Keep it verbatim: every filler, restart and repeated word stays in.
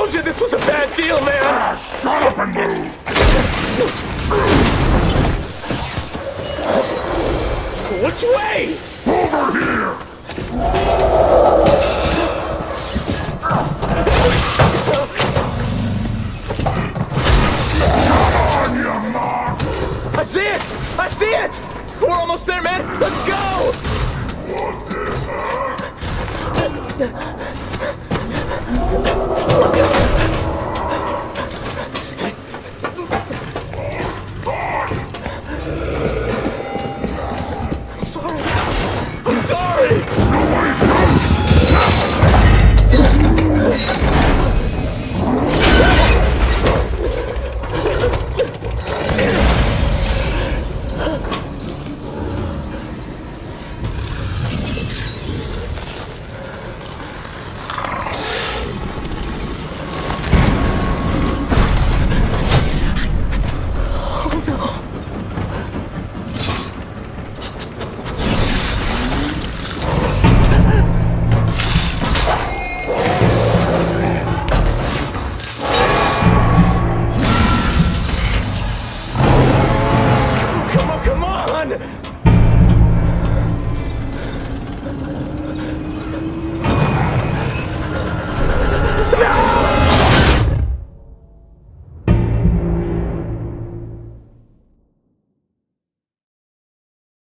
told you this was a bad deal, man! Ah, shut up and move! Which way? Over here! Come on, you mark! I see it! I see it! We're almost there, man! Let's go! What the heck? Look at